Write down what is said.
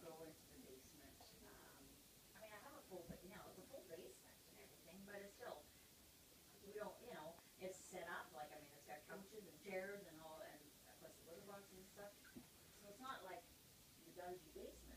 go into the basement. I mean, I have a full, you know, it's a full basement and everything, but it's still, we don't, you know, it's set up, like, I mean, it's got couches and chairs and all, and plus the litter boxes and stuff. So it's not like your dungy basement.